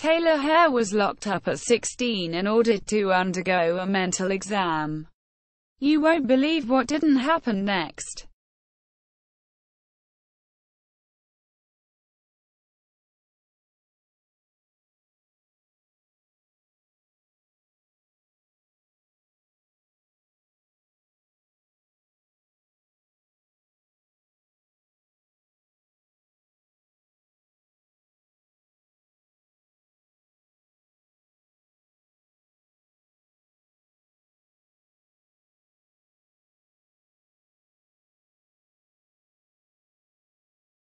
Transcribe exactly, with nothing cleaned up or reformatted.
Taylor Hare was locked up at sixteen and ordered to undergo a mental exam. You won't believe what didn't happen next.